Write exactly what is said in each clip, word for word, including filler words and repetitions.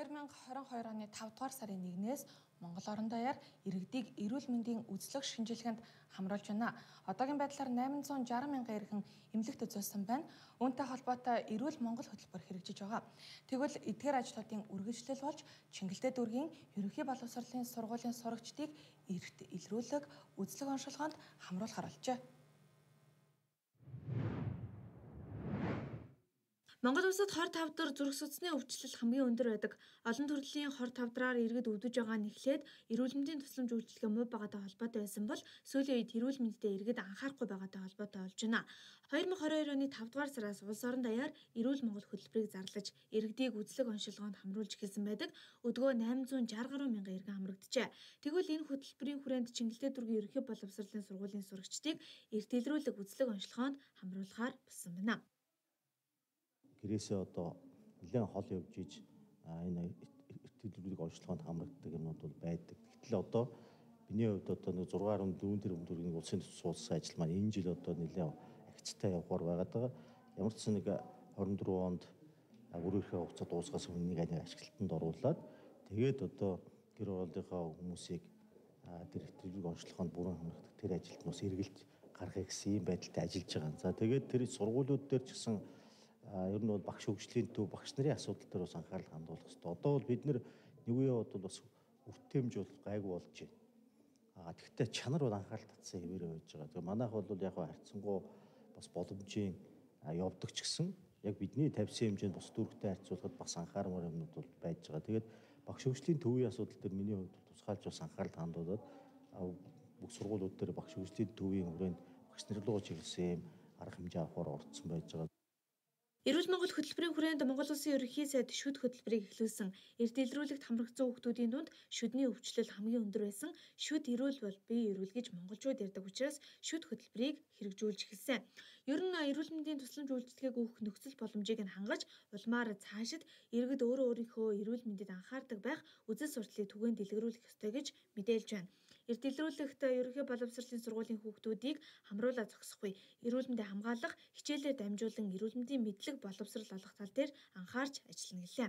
хоёр мянга хорин хоёр оны тавд дугаар сарын нэгнээс Монгол орон даяар иргэдийг эрүүл мэндийн үзлэг шинжилгээнд хамруулж байна. Одоогийн байдлаар найман зуун жаргал мянган эрхэн эмнэлэгт үзүүлсэн байна. Үүнтэй холбоотой эрүүл Монгол хөтөлбөр хэрэгжиж байгаа. Тэгвэл эдгээр ажлуудын үргэлжлэл болж Чингэлтэй дүүргийн ерөнхий боловсролын сургуулийн сурагчдыг эрт илрүүлэг үзлэг оншилгоонд хамруулахар болжээ. Монгол улсад хор тавдар зүрх судасны өвчлөл хамгийн өндөр байдаг. Олон төрлийн хор тавдраар иргэд өвдөж байгаа нь эхлээд эрүүл мэндийн тусламж үйлчилгээ муу байгаатай холбоотой байсан бол сүүлийн үед эрүүл мэндэд иргэд анхаарахгүй байгаатай холбоотой болж байна. хоёр мянга хорин хоёр оны тавд дугаар сараас улс орон даяар эрүүл Монгол хөтөлбөрийг зарлаж иргэдийг үзлэг оншилгоонд хамруулж эхэлсэн байдаг. Өдгөө найман зуун жаргал гаруй мянган эргэн хамрагджээ. Тэгвэл энэ хөтөлбөрийн хүрээнд Чингэлтэй дүүргийн ерөнхий боловсролын сургуулийн сурагчдыг эрт илрүүлэг үзлэг оншилгоонд хамруулахаар болсон байна. Гэрээсээ одоо нэлээд хол явж иж энэ эртэлрүүлэг онцлогоонд хамрагддаг юмнууд бол байдаг. Гэтэл одоо миний хувьд одоо нэг зургаар дөрвөн тэрбум төгрөгийн улсын суулсан ажил маань энэ жил одоо нэлээд агцтай явахаар байгаа. Ямар ч нэг хорин дөрвөн онд өрөөрхөө хугацаа дуусгаас өмнө нэг ашиглалтанд оруулаад тэгээд одоо гэр оролтынхоо хүмүүсийг тэр эртэлрүүлэг онцлогоонд бүрэн хамрагдах тэр ажилд нь бас эргэлж гаргахыг гэсэн юм байдалтай ажиллаж байгаа. За тэгээд тэр сургуулиуд дээр ч гэсэн ер нь бол багш хөгжлийн төв багш нарын асуудал дээр бас анхаарал хандуулах хэрэгтэй. Одоо бол бид нэр нэг үеийн бодвол бас өртөмж бол гайгүй болж байна. А тэгвэл чанар бол анхаарал татсан хэвээр байж байгаа. Тэгээ манайх бол яг харьцангуй бас боломжийн явдаг ч гэсэн яг бидний тавьсан хэмжээнд бус дүүрэгтэй харьцуулахад бас анхаармаар юмнууд бол байж байгаа. Тэгээд багш хөгжлийн төвийн асуудал дээр миний хувьд тусгайлж бас анхаарал хандуулаад бүх сургуулиуд дээр багш хөгжлийн төвийн хүрээнд багш нар руу чиглэсэн арга хэмжээ авахар орцсон байж байгаа. Эрүүл Монгол хөтөлбөрийн хүрээнд Монгол Улсын ерөнхий сайд шүд хөтөлбөрийг эхлүүлсэн. Эрт илрүүлэгт хамрагдсан хүүхдүүдийн дунд шүдний өвчлөл хамгийн өндөр байсан. Шүд эрүүл бол бие эрүүл гэж монголчууд ярьдаг учраас шүд хөтөлбөрийг хэрэгжүүлж эхэлсэн. Ер нь эрүүл мэндийн тусламж үйлчилгээг өгөх нөхцөл боломжийг нь хангаж улмаар цаашид иргэд өөрөө өөрийнхөө эрүүл мэндэд анхаардаг байх үзэл сурталыг түгээн дэлгэрүүлэх ёстой гэж мэдээлж байна. Эрт илрүүлэгт ерөнхий боловсролын сургуулийн хүүхдүүдийг хамруулаад зогсохгүй. Эрүүл мэндийг хамгаалах, хичээлээр дамжуулан эрүүл мэндийн мэдлэг боловсрол олох тал дээр анхаарч ажиллана гэлээ.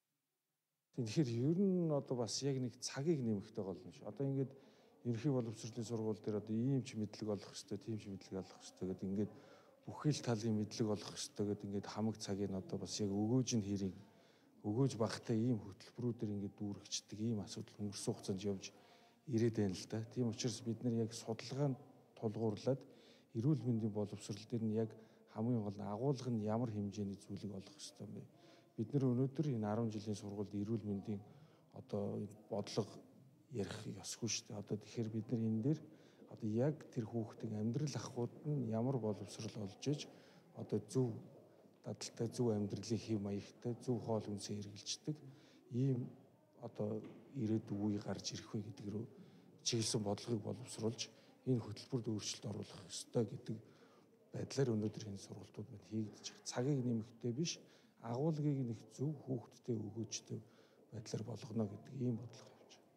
Тэгэхээр ер нь одоо бас яг нэг цагийг нэмэхтэй болно ш. Одоо ингээд ерөнхий боловсролын сургууль дээр одоо ийм ч мэдлэг олох хэрэгтэй, тийм ч мэдлэг олох хэрэгтэй гэдэг ингээд бүхэл талын мэдлэг олох хэрэгтэй гэдэг ингээд хамаг цагийг одоо бас яг өгөөж нь хэрэг өгөөж багтай ийм хөтөлбөрүүдээр ингээд дүүрэгчдэг ийм асуудал өнгөрсөн хугацаанд явж ирээд байна л да. Тийм учраас бид нар яг судалгаанд тулгуурлаад эрүүл мэндийн боловсрол дээр нь яг хамгийн гол нь агуулга нь ямар хэмжээний зүйлийг олох хэрэгтэй юм бэ? Бид нэр өнөөдөр энэ арван жилийн сургуульд эрүүл мэндийн одоо бодлого ярих ёсгүй шүү дээ. Одоо тэгэхээр бид нар энэ дээр одоо яг тэр хүүхдийн амьдрал ахуйд нь ямар боловсрол олж иж одоо зөв дадалтай, зөв амьдралын хэв маягтай, зөв хоол хүнсээ хэрэгжилдэг ийм одоо ирээдүйн үе гарч ирэх вэ гэдэг рүү чиглэсэн бодлогыг боловсруулж энэ хөтөлбөрт өөрчлөлт оруулах ёстой гэдэг байдлаар өнөөдөр энэ сургалтууд маань хийгдэж байгаа. Цагийг нэмэхтэй биш, агуулгыг нэг зөв хүүхдтэй өгөөжтэй байдлаар болгоно гэдэг ийм бодлого авч байна.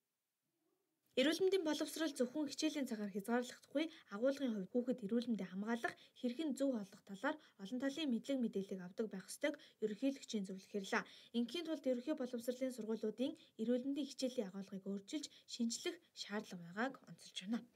Эрүүл мэндийн боловсрол зөвхөн хичээлийн цагаар хязгаарлагдахгүй, агуулгын хувьд хүүхэд эрүүл мэндийг хамгаалах, хэрхэн зөв олох талаар олон талын мэдлэг мэдээллийг авдаг байх ёстойг ерөнхийлөгчийн зөвлөхөрлөө. Ингийн тулд ерөнхий боловсролын сургуулиудын эрүүл мэндийн хичээлийн агуулгыг өөрчилж, шинжлэх шаардлага байгааг онцолж байна.